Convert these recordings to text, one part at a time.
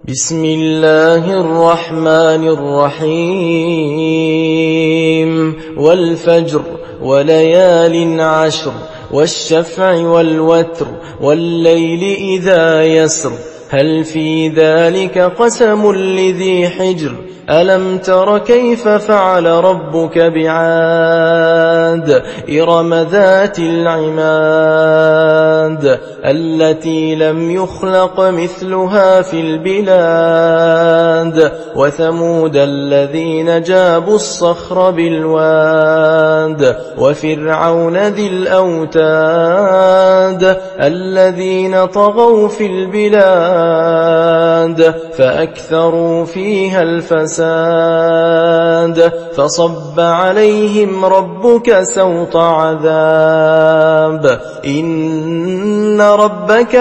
بسم الله الرحمن الرحيم والفجر وليال عشر والشفع والوتر والليل إذا يسر هل في ذلك قسم لذي حجر ألم تر كيف فعل ربك بعاد إرم ذات العماد التي لم يخلق مثلها في البلاد وثمود الذين جابوا الصخر بالواد وفرعون ذي الأوتاد الذين طغوا في البلاد فأكثروا فيها الفساد فصب عليهم ربك سوط عذاب إن ربك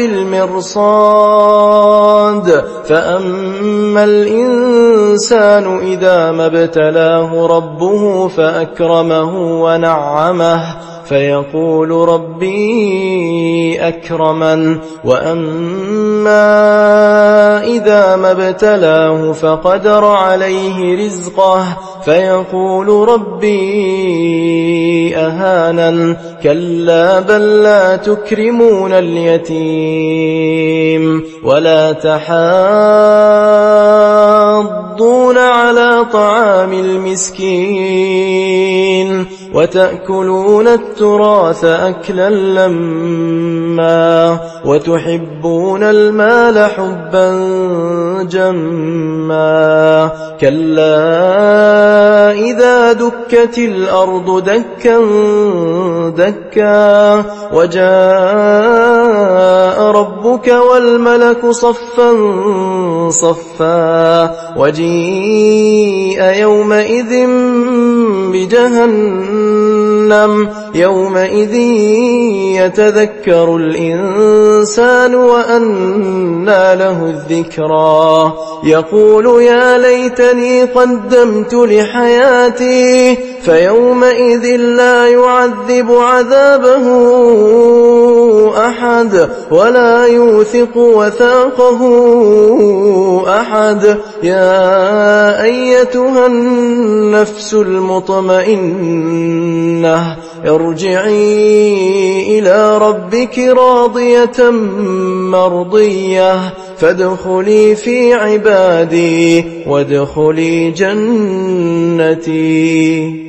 لبالمرصاد فأما الإنسان إذا ما ابتلاه ربه فأكرمه ونعمه فيقول ربي أكرمن وأما إذا ما ابتلاه فقدر عليه رزقه فيقول ربي أهانن كلا بل لا تكرمون اليتيم ولا تحاضون على طعام المسكين وتأكلون التراث أكلا لما وتحبون المال حبا جما كلا إذا دكت الأرض دكا دكا وجاء ربك والملك صفا صفا وجيء يومئذ بجهنم يومئذ يتذكر الإنسان وأنى له الذكرى يقول يا ليتني قدمت لحياتي فيومئذ لا يعذب عذابه أحد ولا يوثق وثاقه أحد يا أيتها النفس المطمئنة ارجعي إلى ربك راضية مرضية فادخلي في عبادي وادخلي جنتي.